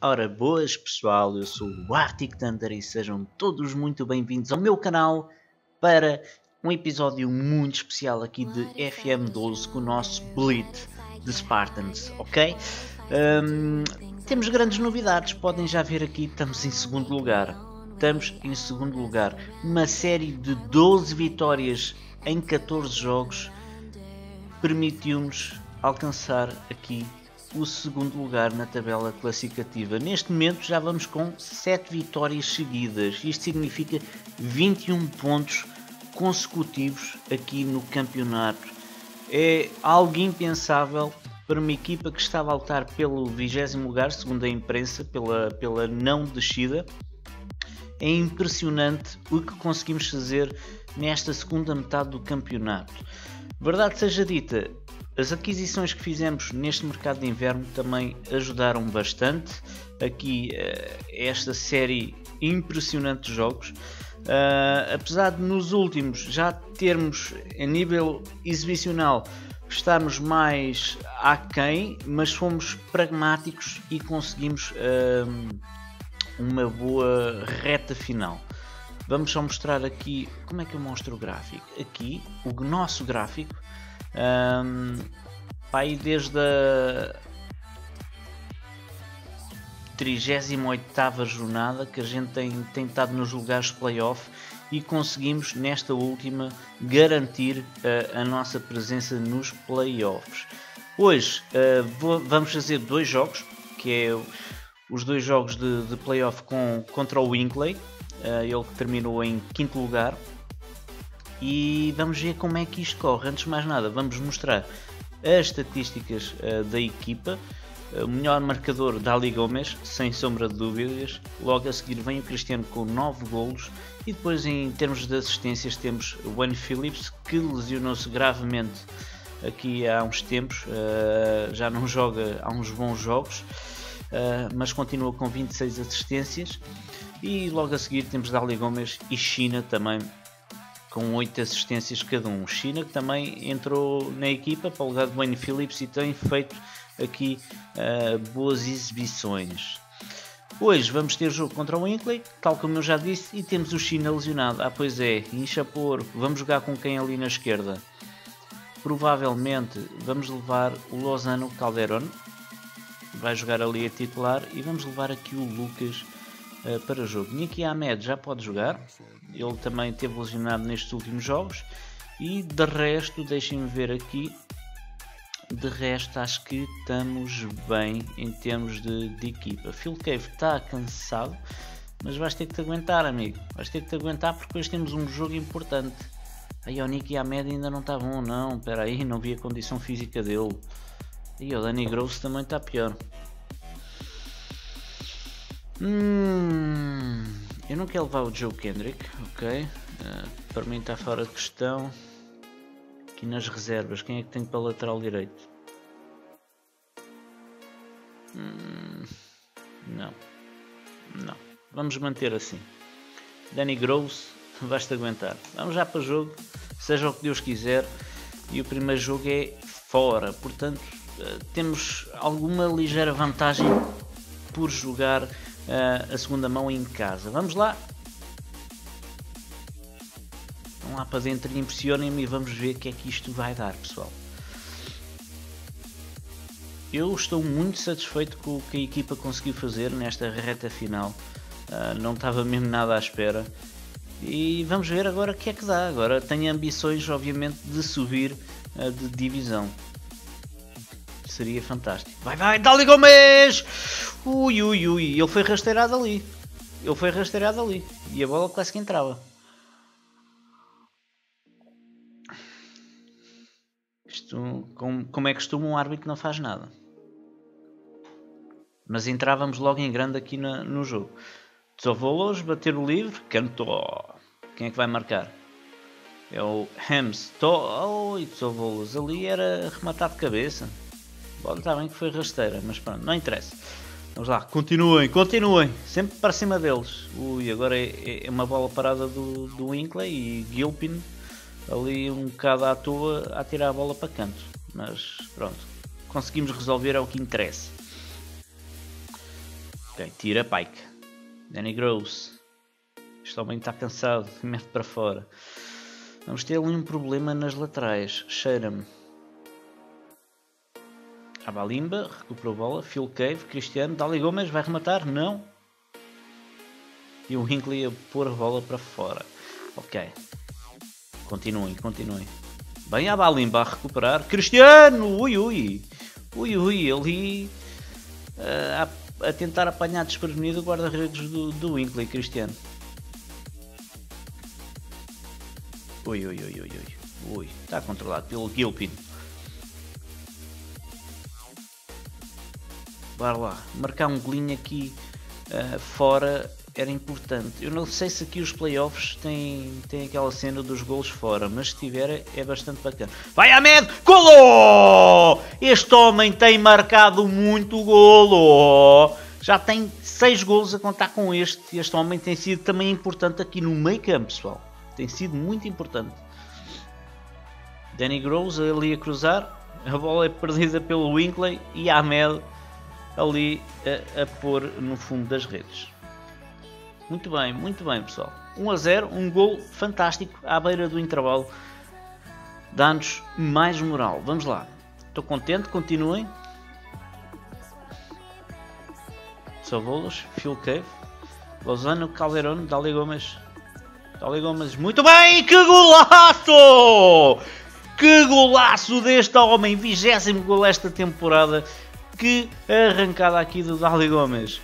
Ora, boas pessoal, eu sou o Arctic Thunder e sejam todos muito bem-vindos ao meu canal para um episódio muito especial aqui de FM12 com o nosso Blitz de Spartans, ok? Temos grandes novidades, podem já ver aqui, estamos em segundo lugar. Uma série de 12 vitórias em 14 jogos permitiu-nos alcançar aqui o segundo lugar na tabela classificativa. Neste momento já vamos com 7 vitórias seguidas. Isto significa 21 pontos consecutivos aqui no campeonato. É algo impensável para uma equipa que estava a lutar pelo 20º lugar, segundo a imprensa, pela não descida. É impressionante o que conseguimos fazer nesta segunda metade do campeonato. Verdade seja dita, as aquisições que fizemos neste mercado de inverno também ajudaram bastante aqui esta série impressionante de jogos. Apesar de nos últimos já termos a nível exibicional estarmos mais aquém, mas fomos pragmáticos e conseguimos uma boa reta final. Vamos só mostrar aqui como é que eu mostro o gráfico. Aqui o nosso gráfico aí desde a 38ª jornada que a gente tem estado nos lugares de playoff e conseguimos nesta última garantir a nossa presença nos playoffs. Hoje vamos fazer dois jogos, que é os dois jogos de playoff contra o Winkley, ele que terminou em 5º lugar. E vamos ver como é que isto corre. Antes de mais nada, vamos mostrar as estatísticas da equipa. O melhor marcador, Dali Gomes, sem sombra de dúvidas. Logo a seguir vem o Cristiano com 9 golos. E depois, em termos de assistências, temos o Wayne Phillips, que lesionou-se gravemente aqui há uns tempos. Já não joga há uns bons jogos, mas continua com 26 assistências. E logo a seguir temos Dali Gomes e China também, com 8 assistências cada um. China que também entrou na equipa para o lugar de Wayne Phillips e tem feito aqui boas exibições. Hoje vamos ter jogo contra o Winkley, tal como eu já disse, e temos o China lesionado. Pois é, Inchapor, vamos jogar com quem ali na esquerda? Provavelmente vamos levar o Lozano Calderon, vai jogar ali a titular, e vamos levar aqui o Lucas para o jogo. Niki Ahmed já pode jogar, ele também teve lesionado nestes últimos jogos. E de resto, deixem-me ver aqui, de resto acho que estamos bem em termos de equipa. Phil Cave está cansado, mas vais ter que te aguentar, amigo, vais ter que te aguentar, porque hoje temos um jogo importante. Aí o Niki Ahmed ainda não está bom, não, espera aí, não vi a condição física dele. E o Danny Gross também está pior. Eu não quero levar o Joe Kendrick, ok? Para mim está fora de questão. Aqui nas reservas, quem é que tem para lateral direito? Não. Vamos manter assim. Danny Gross, vais-te aguentar. Vamos já para o jogo, seja o que Deus quiser. E o primeiro jogo é fora, portanto temos alguma ligeira vantagem por jogar a segunda mão em casa. Vamos lá para dentro e impressionem-me e vamos ver o que é que isto vai dar, pessoal. Eu estou muito satisfeito com o que a equipa conseguiu fazer nesta reta final. Não estava mesmo nada à espera. E vamos ver agora o que é que dá. Agora tenho ambições, obviamente, de subir de divisão. Seria fantástico. Vai, Dali Gomes! Ui, ele foi rasteirado ali. E a bola quase que entrava. Isto, como é costume, um árbitro não faz nada. Mas entrávamos logo em grande aqui no jogo. Tsovolos, bater o livre, cantou. Quem é que vai marcar? É o Hams. Tsovolos, ali era rematar de cabeça. Bom, está bem que foi rasteira, mas pronto, não interessa. Vamos lá, continuem, sempre para cima deles. Ui, agora é uma bola parada do Winkley e Gilpin ali um bocado à toa a tirar a bola para canto. Mas pronto, conseguimos resolver, é o que interessa. Ok, tira Pike. Danny Gross. Este homem está cansado. Mete para fora. Vamos ter ali um problema nas laterais. Cheira-me. Abalimba. Recuperou a bola. Phil Cave. Cristiano. Dali Gomes. Vai rematar? Não. E o Hinckley a pôr a bola para fora. Ok. Continuem. Bem, Abalimba a recuperar. Cristiano! Ui, ali a tentar apanhar desprevenido o guarda-redes do Hinckley, Cristiano. Ui, está controlado pelo Gilpin. Bora lá, marcar um golinho aqui fora era importante. Eu não sei se aqui os playoffs têm aquela cena dos golos fora, mas se tiver é bastante bacana. Vai Ahmed! Golo! Este homem tem marcado muito golo! Já tem 6 golos a contar com este. Este homem tem sido também importante aqui no meio campo, pessoal. Tem sido muito importante. Danny Gross ali a cruzar. A bola é perdida pelo Hinckley e Ahmed ali a pôr no fundo das redes. Muito bem, pessoal. 1-0, um gol fantástico à beira do intervalo. Dá-nos mais moral. Vamos lá. Estou contente, continuem. Savolas, Phil Cave, Lozano, Calderón, Dali Gomes. Muito bem, que golaço! Que golaço deste homem, 20º gol esta temporada. Que arrancada aqui do Dali Gomes.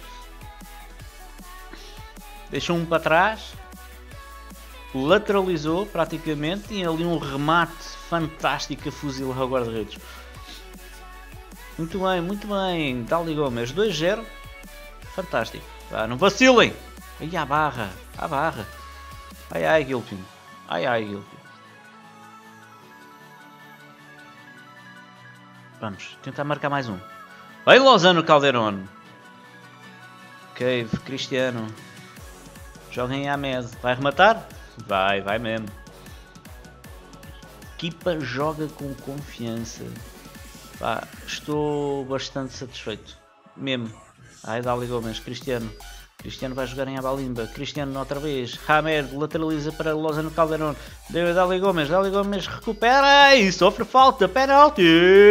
Deixou um para trás, lateralizou praticamente e ali um remate fantástico a fuzilar o guarda-redes. Muito bem, Dali Gomes, 2-0, fantástico. Não vacilem! Aí à barra. Ai, Gilpin. Vamos tentar marcar mais um. Vai Lozano, Calderón. Cave, Cristiano. Joguem à mesa. Vai rematar? Vai mesmo. A equipa joga com confiança. Estou bastante satisfeito. Mesmo. Ai, Dali Gomes. Cristiano vai jogar em Abalimba. Cristiano outra vez. Hamed lateraliza para Lozano Calderón. Dali Gomes recupera e sofre falta. Penalti.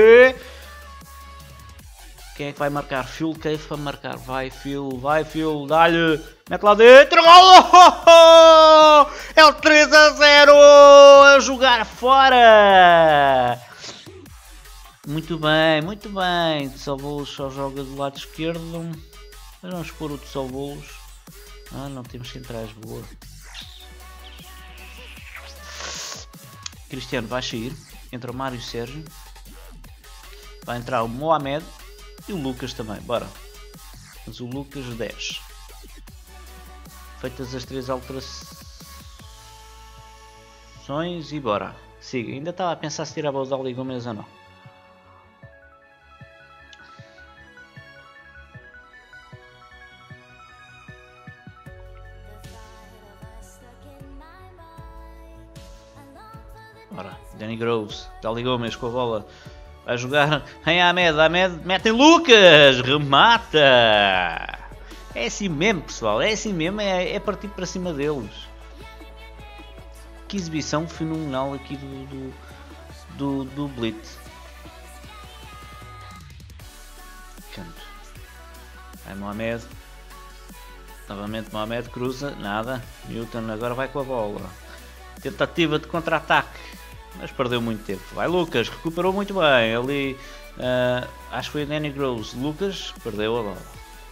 Quem é que vai marcar? Phil Cave para marcar. Vai Phil, dá-lhe. Mete lá dentro. Gol! É o 3-0 a jogar fora. Muito bem. Tsavolos só joga do lado esquerdo. Mas vamos pôr o Tsavolos. Não temos centrais. Boa. Cristiano vai sair. Entra o Mário Sérgio. Vai entrar o Mohamed. E o Lucas também, bora. Mas o Lucas 10. Feitas as 3 alterações e bora. Siga, ainda estava a pensar se tirava o Dali Gomes ou não. Bora, Danny Gross, Dali Gomes com a bola. A jogar em Ahmed mete em Lucas, remata! É assim mesmo, pessoal, é partir para cima deles. Que exibição fenomenal aqui do Blitz. Canto. Vai Mohamed. Novamente Mohamed cruza, nada. Newton agora vai com a bola. Tentativa de contra-ataque. Mas perdeu muito tempo. Vai Lucas, recuperou muito bem. Ali, acho que foi Danny Gross. Lucas perdeu a bola.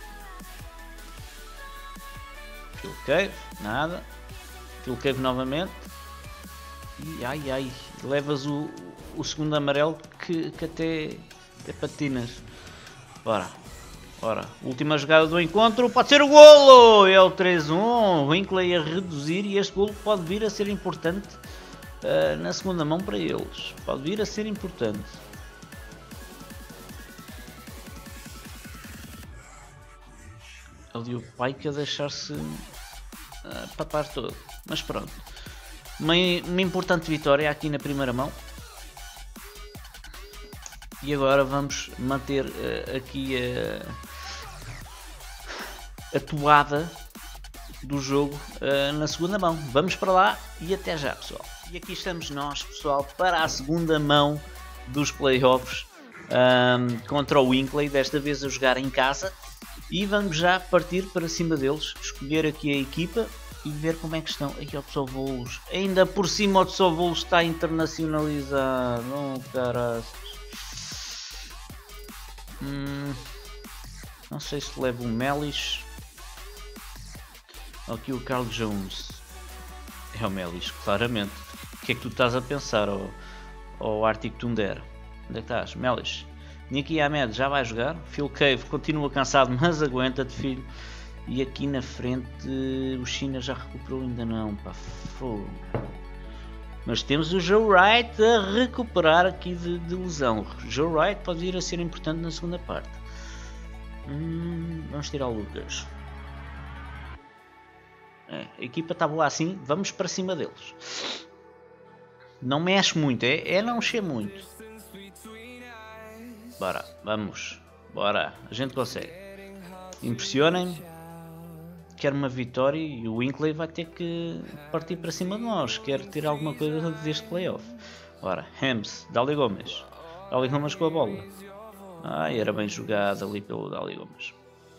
Phil Cave, nada. Phil Cave novamente. E ai, levas o segundo amarelo que até patinas. Bora. Última jogada do encontro. Pode ser o golo! É o 3-1. O Hinckley a reduzir e este golo pode vir a ser importante. Na segunda mão para eles. Pode vir a ser importante. Ali o Pike a deixar-se papar todo. Mas pronto. Uma importante vitória aqui na primeira mão. E agora vamos manter aqui a toada do jogo na segunda mão. Vamos para lá e até já, pessoal. E aqui estamos nós, pessoal, para a segunda mão dos playoffs contra o Winkley, desta vez a jogar em casa. E vamos já partir para cima deles, escolher aqui a equipa e ver como é que estão. Aqui o Tsovolos, ainda por cima o Tsovolos está internacionalizado. Oh, caraças. Não sei se levo o Melis. Aqui o Carl Jones. É o Melis, claramente. O que é que tu estás a pensar, ao Arctic Thunder? Onde é que estás? Melis. Nicky Ahmed já vai jogar. Phil Cave continua cansado, mas aguenta-te, filho. E aqui na frente o China já recuperou, ainda não, pá, fogo. Mas temos o Joe Wright a recuperar aqui de lesão. Joe Wright pode vir a ser importante na segunda parte. Vamos tirar o Lucas. A equipa está boa assim, vamos para cima deles. Não mexe muito, é não mexer muito. Bora, vamos, bora, a gente consegue. Impressionem-me. Quero uma vitória e o Winkley vai ter que partir para cima de nós. Quero ter alguma coisa deste playoff. Ora, Hams, Dali Gomes. Dali Gomes com a bola. Ai, era bem jogado ali pelo Dali Gomes.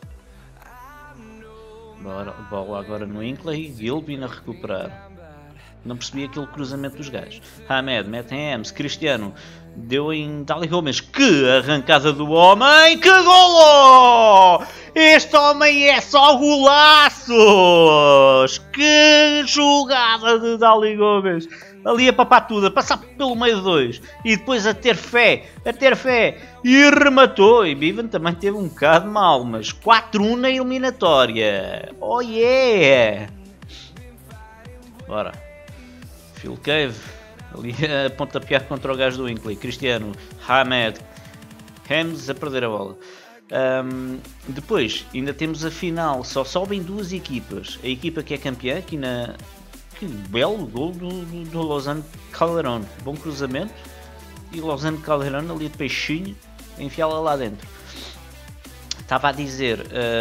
Bora, bola agora no Winkley. Gilbin a recuperar. Não percebi aquele cruzamento dos gajos. Hamed, mete em Hams. Cristiano deu em Dali Gomes. Que arrancada do homem! Que golo! Este homem é só golaços! Que jogada de Dali Gomes! Ali a papar tudo, a passar pelo meio de dois. E depois a ter fé. E rematou. E Bivan também teve um bocado mal, mas 4-1 na eliminatória. Oh yeah! Bora. Phil Cave, ali a pontapear contra o gajo do Winkley. Cristiano, Hamed, Hams a perder a bola. Depois, ainda temos a final, só sobem duas equipas. A equipa que é campeã, aqui na... Que belo gol do Lausanne Calderon. Bom cruzamento. E Lausanne Calderon ali de peixinho, a enfiá-la lá dentro. Estava a dizer...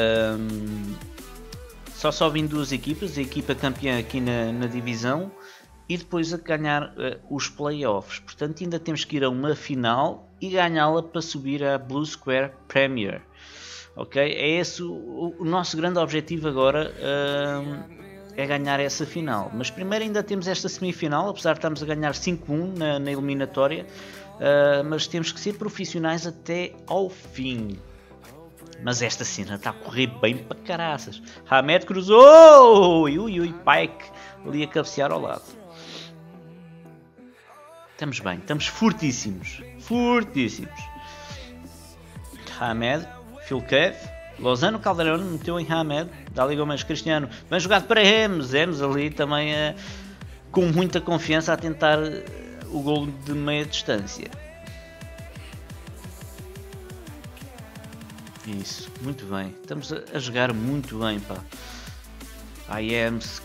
só sobem duas equipas. A equipa campeã aqui na divisão. E depois a ganhar os playoffs. Portanto, ainda temos que ir a uma final e ganhá-la para subir à Blue Square Premier. Ok? É esse o nosso grande objetivo agora, é ganhar essa final. Mas primeiro ainda temos esta semifinal, apesar de estarmos a ganhar 5-1 na eliminatória. Mas temos que ser profissionais até ao fim. Mas esta cena está a correr bem para caraças. Hamed cruzou! Ui, Pike ali a cabecear ao lado. Estamos bem, estamos fortíssimos. Hamed, Phil Cave, Lausanne Calderon meteu em Hamed, Dali Gomes, Cristiano, bem jogado para Hams ali também com muita confiança a tentar o golo de meia distância. Isso, muito bem, estamos a jogar muito bem, pá. Hams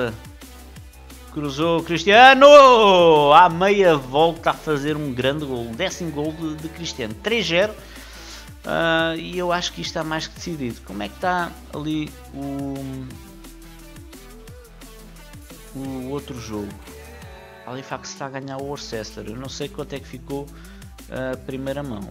cruzou Cristiano! À meia volta a fazer um grande gol. 10º gol de Cristiano. 3-0. E eu acho que isto está mais que decidido. Como é que está ali o outro jogo? Halifax está a ganhar o Worcester. Eu não sei quanto é que ficou a primeira mão.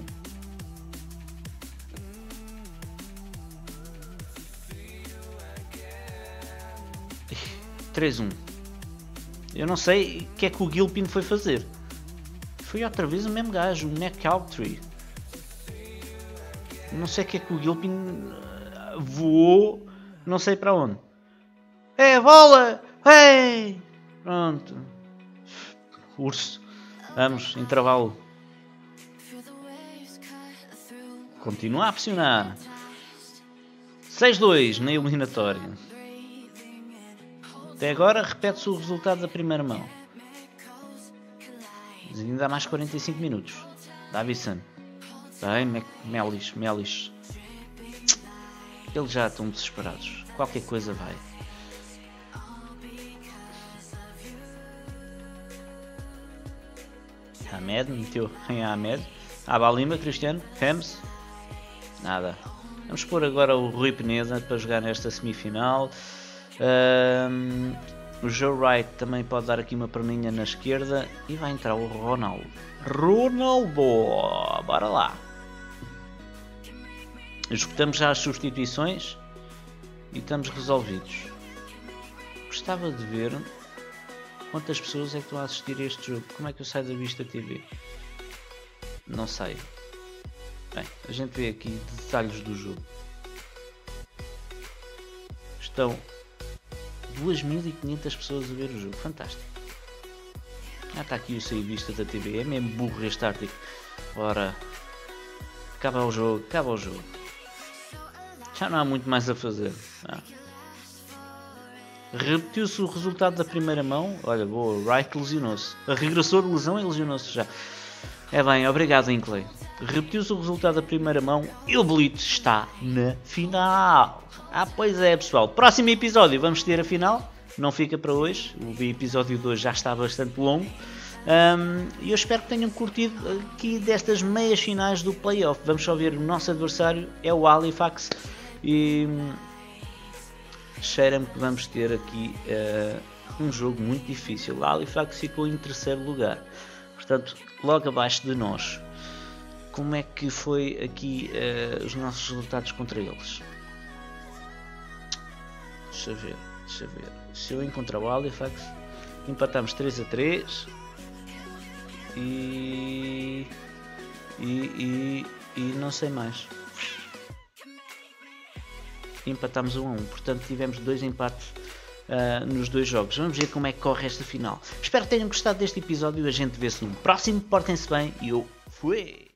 (3-1) Eu não sei o que é que o Gilpin foi fazer. Foi outra vez o mesmo gajo, o McCaultree. Não sei o que é que o Gilpin voou, não sei para onde. É bola! Ei! Pronto. Urso. Vamos, intervalo. Continua a pressionar. 6-2 na eliminatória. Até agora repete-se o resultado da primeira mão. Mas ainda há mais 45 minutos. Davison. Bem, Melis. Eles já estão desesperados. Qualquer coisa vai. Hamed meteu em Hamed. Abalima, Cristiano. Hams. Nada. Vamos pôr agora o Rui Peneda para jogar nesta semifinal. O Joe Wright também pode dar aqui uma perninha na esquerda. E vai entrar o Ronaldo. Ronaldo! Bora lá! Escutamos já as substituições. E estamos resolvidos. Gostava de ver quantas pessoas é que estão a assistir a este jogo. Como é que eu saio da Vista TV? Não sei. Bem, a gente vê aqui detalhes do jogo. Estão 2500 pessoas a ver o jogo. Fantástico. Ah, está aqui o sair vista da TV. É mesmo burro este artigo. Ora, acaba o jogo. Acaba o jogo. Já não há muito mais a fazer. Repetiu-se o resultado da primeira mão. Olha, boa. Wright lesionou-se. Regressou de lesão e lesionou-se já. É bem, obrigado Inclay. Repetiu-se o resultado da primeira mão e o Blitz está na final. Ah, pois é, pessoal. Próximo episódio vamos ter a final. Não fica para hoje. O episódio de hoje já está bastante longo. E eu espero que tenham curtido aqui destas meias finais do playoff. Vamos só ver, o nosso adversário é o Halifax. E cheira-me que vamos ter aqui um jogo muito difícil. O Halifax ficou em terceiro lugar. Portanto, logo abaixo de nós. Como é que foi aqui os nossos resultados contra eles? Deixa ver. Se eu encontrar o Halifax, empatamos 3-3 e não sei mais. Empatamos 1-1, portanto tivemos 2 empates nos 2 jogos. Vamos ver como é que corre esta final. Espero que tenham gostado deste episódio e a gente vê-se no próximo. Portem-se bem e eu fui!